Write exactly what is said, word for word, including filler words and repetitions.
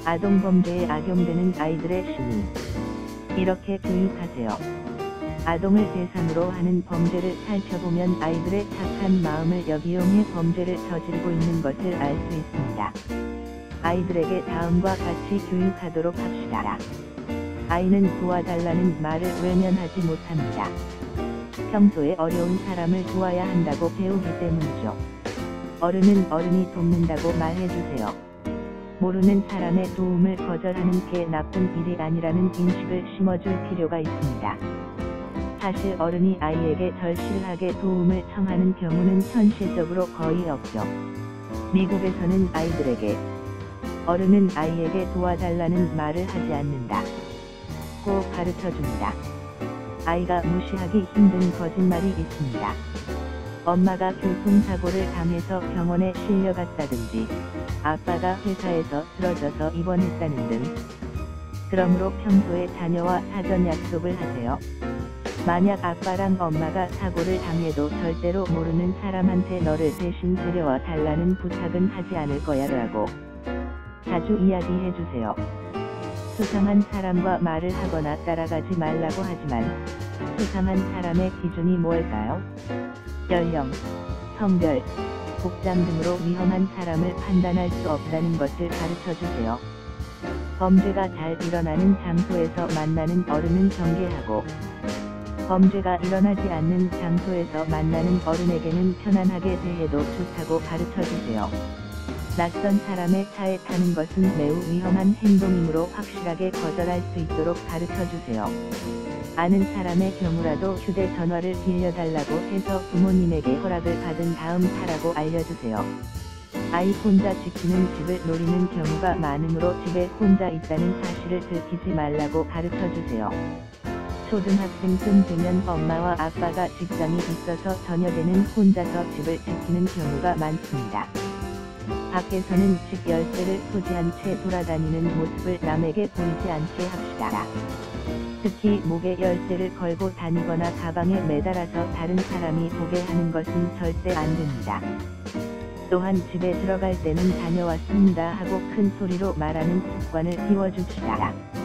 아동범죄에 악용되는 아이들의 심리. 이렇게 교육하세요. 아동을 대상으로 하는 범죄를 살펴보면 아이들의 착한 마음을 역이용해 범죄를 저지르고 있는 것을 알 수 있습니다. 아이들에게 다음과 같이 교육하도록 합시다. 아이는 도와달라는 말을 외면하지 못합니다. 평소에 어려운 사람을 도와야 한다고 배우기 때문이죠. 어른은 어른이 돕는다고 말해주세요. 모르는 사람의 도움을 거절하는 게 나쁜 일이 아니라는 인식을 심어줄 필요가 있습니다. 사실 어른이 아이에게 절실하게 도움을 청하는 경우는 현실적으로 거의 없죠. 미국에서는 아이들에게 어른은 아이에게 도와달라는 말을 하지 않는다 고 가르쳐줍니다. 아이가 무시하기 힘든 거짓말이 있습니다. 엄마가 교통사고를 당해서 병원에 실려갔다든지 아빠가 회사에서 쓰러져서 입원했다는 등. 그러므로 평소에 자녀와 사전 약속을 하세요. 만약 아빠랑 엄마가 사고를 당해도 절대로 모르는 사람한테 너를 대신 데려와 달라는 부탁은 하지 않을 거야 라고 자주 이야기해주세요. 수상한 사람과 말을 하거나 따라가지 말라고 하지만 수상한 사람의 기준이 뭘까요? 연령, 성별, 복장 등으로 위험한 사람을 판단할 수 없다는 것을 가르쳐주세요. 범죄가 잘 일어나는 장소에서 만나는 어른은 경계하고 범죄가 일어나지 않는 장소에서 만나는 어른에게는 편안하게 대해도 좋다고 가르쳐주세요. 낯선 사람의 차에 타는 것은 매우 위험한 행동이므로 확실하게 거절할 수 있도록 가르쳐주세요. 아는 사람의 경우라도 휴대전화를 빌려달라고 해서 부모님에게 허락을 받은 다음 타라고 알려주세요. 아이 혼자 지키는 집을 노리는 경우가 많으므로 집에 혼자 있다는 사실을 들키지 말라고 가르쳐주세요. 초등학생쯤 되면 엄마와 아빠가 직장이 있어서 저녁에는 혼자서 집을 지키는 경우가 많습니다. 밖에서는 집 열쇠를 소지한 채 돌아다니는 모습을 남에게 보이지 않게 합시다. 특히 목에 열쇠를 걸고 다니거나 가방에 매달아서 다른 사람이 보게 하는 것은 절대 안 됩니다. 또한 집에 들어갈 때는 다녀왔습니다 하고 큰 소리로 말하는 습관을 키워줍시다.